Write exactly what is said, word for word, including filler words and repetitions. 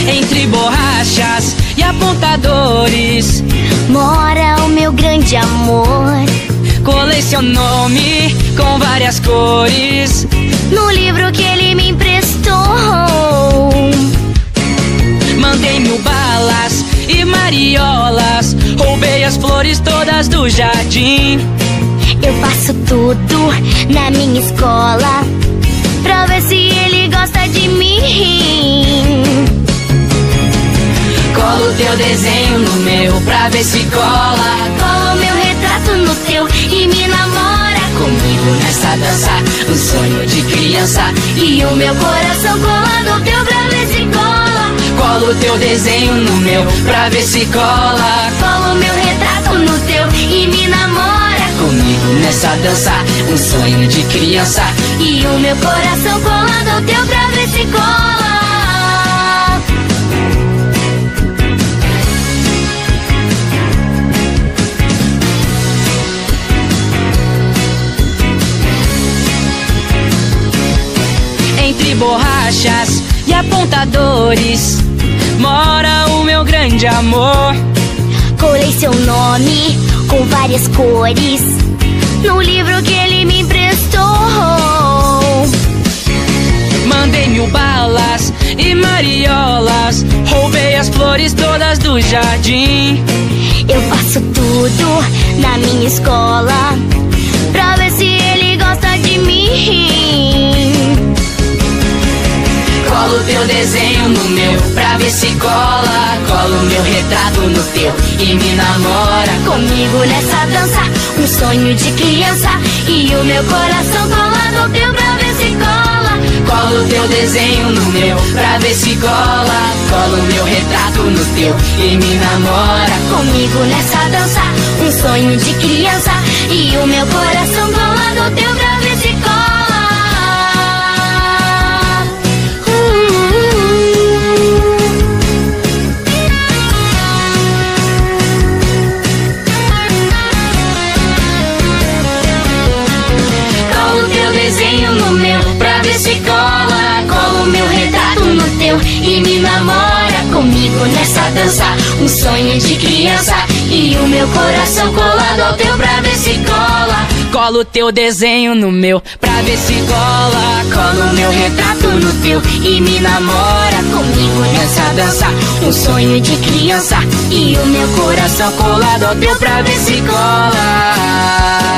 Entre borrachas e apontadores mora o meu grande amor. Colei seu nome com várias cores no livro que ele me emprestou. Mandei mil balas e mariolas, roubei as flores todas do jardim. Eu faço tudo na minha escola pra ver se ele gosta de mim. Colo teu desenho no meu pra ver se cola. Colo meu retrato no teu e me namora comigo nessa dança, um sonho de criança. E o meu coração colado ao teu pra ver se cola. Colo teu desenho no meu pra ver se cola. Colo meu retrato no teu e me namora comigo nessa dança, um sonho de criança. E o meu coração colado ao teu pra ver se cola. Entre borrachas e apontadores mora o meu grande amor. Colei seu nome com várias cores no livro que ele me emprestou. Mandei mil balas e mariolas, roubei as flores todas do jardim. Eu faço tudo na minha escola pra ver se ele gosta de mim. Colo teu desenho no meu pra ver se cola. Colo meu retrato no teu e me namora comigo nessa dança, um sonho de criança. E o meu coração colado ao teu pra ver se cola. Colo teu desenho no meu pra ver se cola. Colo meu retrato no teu e me namora comigo nessa dança, um sonho de criança. E o meu coração colado ao teu pra ver se cola. No meu pra ver se cola. Colo meu retrato no teu e me namora comigo nessa dança, um sonho de criança. E o meu coração colado ao teu pra ver se cola. Colo teu desenho no meu pra ver se cola. Colo meu retrato no teu e me namora comigo nessa dança, um sonho de criança. E o meu coração colado ao teu pra ver se cola.